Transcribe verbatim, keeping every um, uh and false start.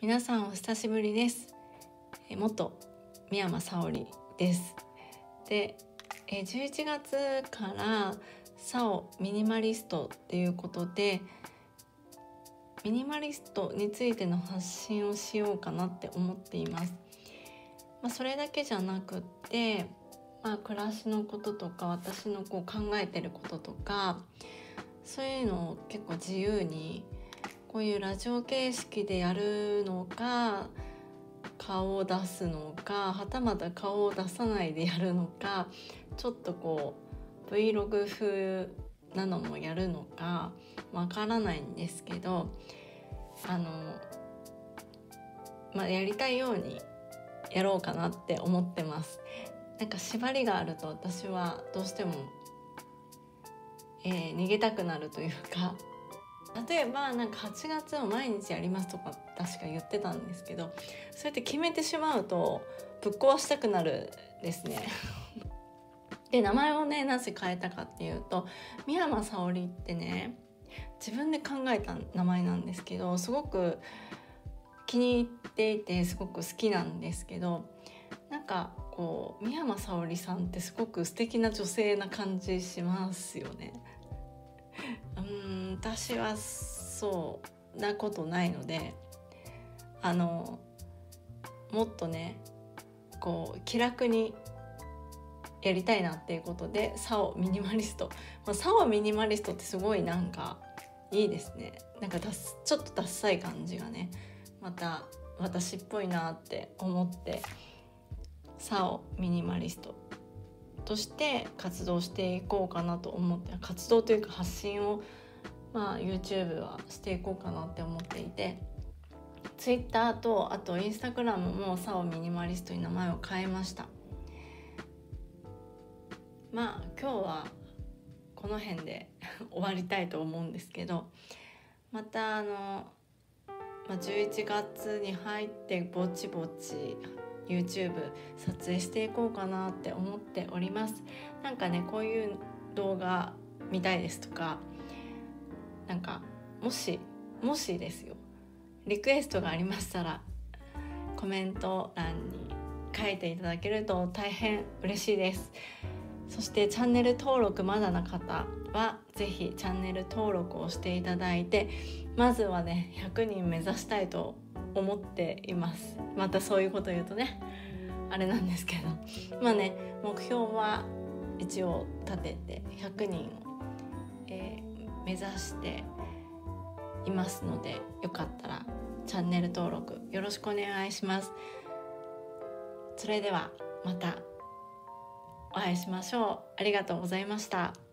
皆さんお久しぶりです。え元三山沙織です。で、えじゅういちがつからサオミニマリストっていうことでミニマリストについての発信をしようかなって思っています。まあ、それだけじゃなくって、まあ、暮らしのこととか私のこう考えてることとかそういうのを結構自由にこういうラジオ形式でやるのか顔を出すのかはたまた顔を出さないでやるのかちょっとこう Vlog 風なのもやるのかわからないんですけどあの、まあ、やりたいようにやろうかなって思ってます。なんか縛りがあると私はどうしても、えー、逃げたくなるというか例えばなんかはちがつを毎日やりますとか確か言ってたんですけどそうやって決めてしまうとぶっ壊したくなるですねで名前をねなぜ変えたかっていうと三山沙織ってね自分で考えた名前なんですけどすごく気に入っていてすごく好きなんですけどなんかこう三山沙織さんってすごく素敵な女性な感じしますよね。うーん私はそうなことないのであのもっとねこう気楽にやりたいなっていうことでサオミニマリスト、まあ、サオミニマリストってすごいなんかいいですね。なんかだすちょっとダッサい感じがねまた私っぽいなって思ってサオミニマリストとして活動していこうかなと思って活動というか発信をまあ YouTube はしていこうかなって思っていて Twitter とあと Instagram もサオミニマリストに名前を変えました。まあ今日はこの辺で終わりたいと思うんですけどまたあの、まあ、じゅういちがつに入ってぼちぼち YouTube 撮影していこうかなって思っております。なんかねこういう動画見たいですとかなんかもしもしですよリクエストがありましたらコメント欄に書いていただけると大変嬉しいです。そしてチャンネル登録まだな方はぜひチャンネル登録をしていただいてまずはねひゃくにん目指したいと思っています。またそういうこと言うとねあれなんですけどまあね目標は一応立ててひゃくにんを、えー、目指していますのでよかったらチャンネル登録よろしくお願いします。それではまたお会いしましょう。ありがとうございました。